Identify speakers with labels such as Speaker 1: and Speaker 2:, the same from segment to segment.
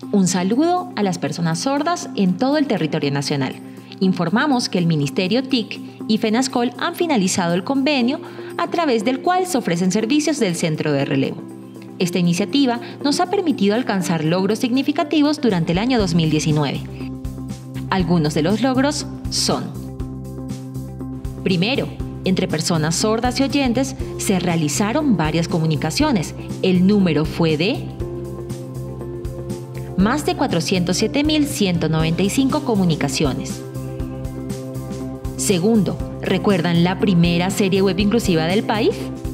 Speaker 1: Un saludo a las personas sordas en todo el territorio nacional. Informamos que el Ministerio TIC y FENASCOL han finalizado el convenio a través del cual se ofrecen servicios del Centro de Relevo. Esta iniciativa nos ha permitido alcanzar logros significativos durante el año 2019. Algunos de los logros son: primero, entre personas sordas y oyentes se realizaron varias comunicaciones. El número fue de más de 407.195 comunicaciones. Segundo, ¿recuerdan la primera serie web inclusiva del país?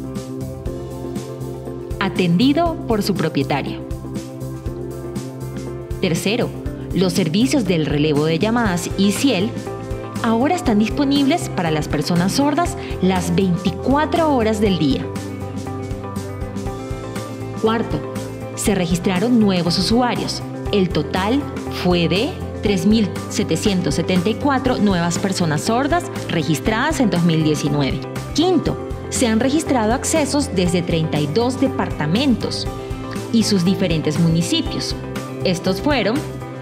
Speaker 1: Atendido por su propietario. Tercero, los servicios del relevo de llamadas y Ciel ahora están disponibles para las personas sordas las 24 horas del día. Cuarto, se registraron nuevos usuarios. El total fue de 3.774 nuevas personas sordas registradas en 2019. Quinto, se han registrado accesos desde 32 departamentos y sus diferentes municipios. Estos fueron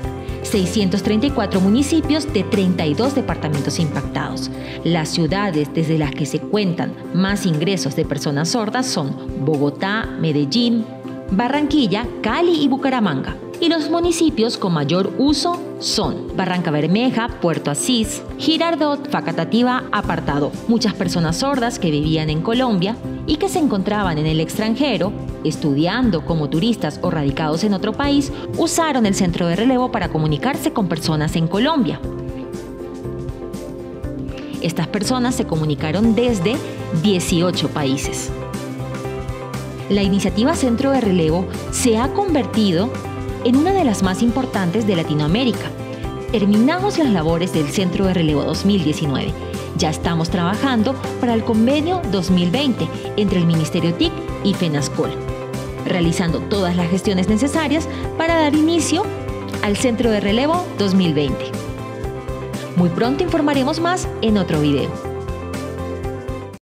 Speaker 1: 634 municipios de 32 departamentos impactados. Las ciudades desde las que se cuentan más ingresos de personas sordas son Bogotá, Medellín, Barranquilla, Cali y Bucaramanga. Y los municipios con mayor uso son Barrancabermeja, Puerto Asís, Girardot, Facatativá, Apartadó. Muchas personas sordas que vivían en Colombia y que se encontraban en el extranjero, estudiando como turistas o radicados en otro país, usaron el centro de relevo para comunicarse con personas en Colombia. Estas personas se comunicaron desde 18 países. La iniciativa Centro de Relevo se ha convertido en una de las más importantes de Latinoamérica. Terminamos las labores del Centro de Relevo 2019. Ya estamos trabajando para el convenio 2020 entre el Ministerio TIC y FENASCOL, realizando todas las gestiones necesarias para dar inicio al Centro de Relevo 2020. Muy pronto informaremos más en otro video.